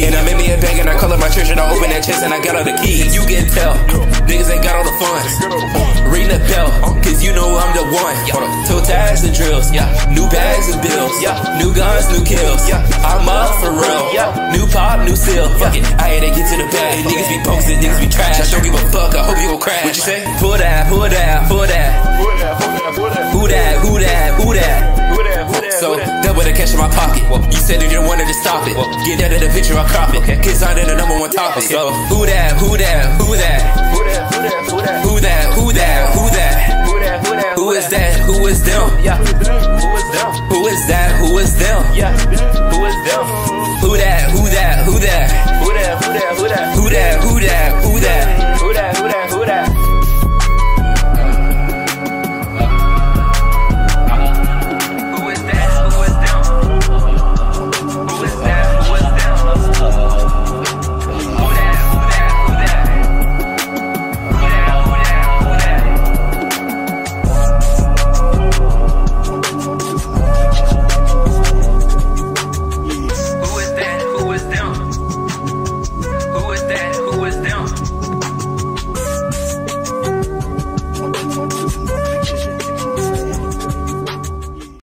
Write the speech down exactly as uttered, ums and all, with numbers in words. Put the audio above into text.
And I made me a bag and I call up my church and I open that chest and I got all the keys. You can tell, niggas ain't got all the funds. Ring the bell, cause you know I'm the one. Toe tags and drills, new bags and bills, new guns, new kills. I'm up for real, new pop, new seal. Fuck it, I had to get to the bag. Niggas be posted, niggas be trash. I don't give a fuck, I hope you gon' crash. What you say? Pull that, pull that, pull that. Who that, who that, who that? So, double the cash in my pocket. You said that you wanted to stop it. Get out of the picture, I'll crop it. Kids on in the number one topic. So, who that, who that, who that? Who that, who that, who that? Who that, who that, who that? Who is that, who is them? Who is them? Who is that, who is them? Who is them? Who that, who that, who that?